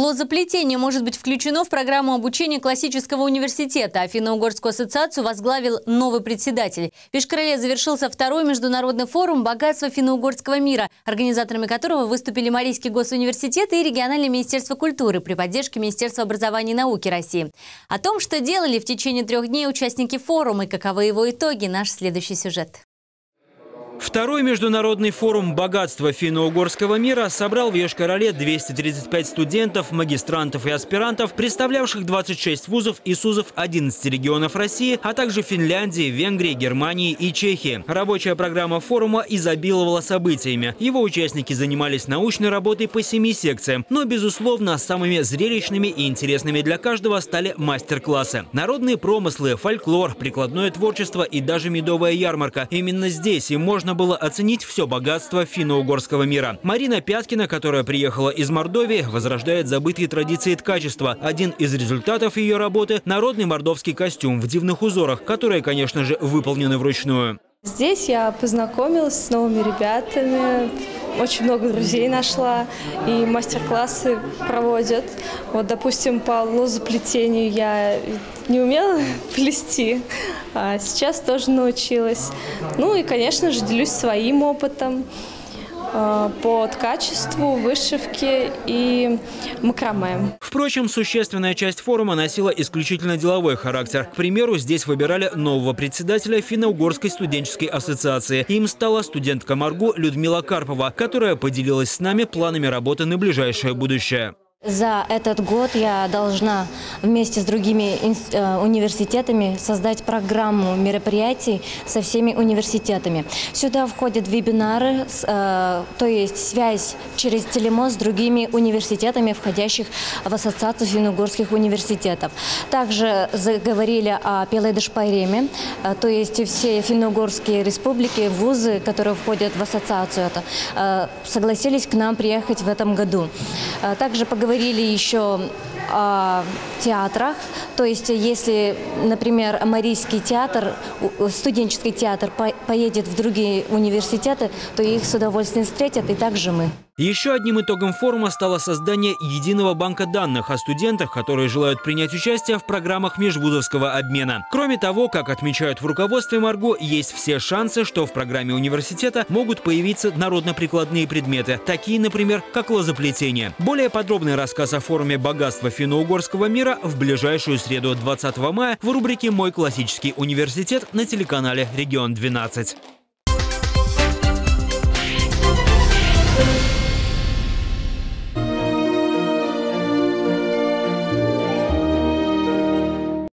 Лозоплетение может быть включено в программу обучения классического университета, а финно-угорскую ассоциацию возглавил новый председатель. В Йошкар-Оле завершился второй международный форум «Богатство финно-угорского мира», организаторами которого выступили Марийский госуниверситет и региональное министерство культуры при поддержке Министерства образования и науки России. О том, что делали в течение 3 дней участники форума и каковы его итоги, наш следующий сюжет. Второй международный форум «Богатство финно-угорского мира» собрал в Йошкар-Оле 235 студентов, магистрантов и аспирантов, представлявших 26 вузов и СУЗов 11 регионов России, а также Финляндии, Венгрии, Германии и Чехии. Рабочая программа форума изобиловала событиями. Его участники занимались научной работой по 7 секциям. Но, безусловно, самыми зрелищными и интересными для каждого стали мастер-классы. Народные промыслы, фольклор, прикладное творчество и даже медовая ярмарка. Именно здесь и можно было оценить все богатство финно-угорского мира. Марина Пяткина, которая приехала из Мордовии, возрождает забытые традиции ткачества. Один из результатов ее работы – народный мордовский костюм в дивных узорах, которые, конечно же, выполнены вручную. Здесь я познакомилась с новыми ребятами, очень много друзей нашла, и мастер-классы проводят. Вот, допустим, по лозоплетению я не умела плести, а сейчас тоже научилась. Ну и, конечно же, делюсь своим опытом по ткачеству, вышивке и макраме. Впрочем, существенная часть форума носила исключительно деловой характер. К примеру, здесь выбирали нового председателя финно-угорской студенческой ассоциации. Им стала студентка МАРГУ Людмила Карпова, которая поделилась с нами планами работы на ближайшее будущее. За этот год я должна вместе с другими университетами создать программу мероприятий со всеми университетами. Сюда входят вебинары, то есть связь через телемост с другими университетами, входящих в ассоциацию финно-угорских университетов. Также заговорили о Пелейдеш-Пайреме, то есть все финно-угорские республики, вузы, которые входят в ассоциацию, согласились к нам приехать в этом году. Также поговорили еще о театрах, то есть если, например, Марийский театр, студенческий театр поедет в другие университеты, то их с удовольствием встретят, и также мы. Еще одним итогом форума стало создание единого банка данных о студентах, которые желают принять участие в программах межвузовского обмена. Кроме того, как отмечают в руководстве МАРГУ, есть все шансы, что в программе университета могут появиться народно-прикладные предметы, такие, например, как лозоплетение. Более подробный рассказ о форуме «Богатство финно-угорского мира» в ближайшую среду 20 мая в рубрике «Мой классический университет» на телеканале «Регион 12».